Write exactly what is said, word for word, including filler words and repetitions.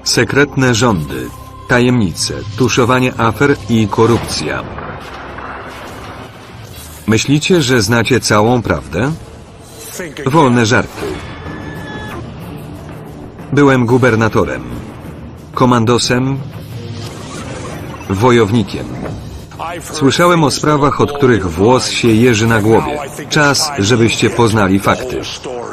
Sekretne rządy, tajemnice, tuszowanie afer i korupcja. Myślicie, że znacie całą prawdę? Wolne żarty. Byłem gubernatorem, komandosem, wojownikiem. Słyszałem o sprawach, od których włos się jeży na głowie. Czas, żebyście poznali fakty.